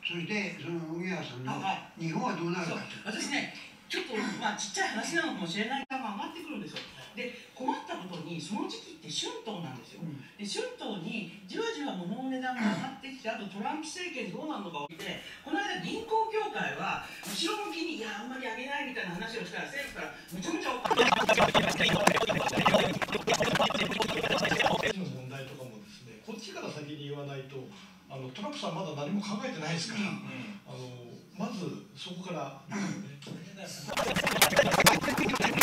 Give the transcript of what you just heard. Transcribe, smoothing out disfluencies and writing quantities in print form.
そしてその荻原さんの日本はどうなるかと。 私ね、ちょっとちっちゃい話なのかもしれないが上がってくるんですよ。で、困ったことにその時期って春闘なんですよ。で、春闘にじわじわ物の値段が上がってきて、あとトランプ政権どうなるのかを見て、この間銀行協会は後ろ向きにあんまり上げないみたいな話をしたら、政府からむちゃむちゃ怒って。 問題とかもですね、こっちから先に言わないと、トランプさんまだ何も考えてないですから、まずそこから。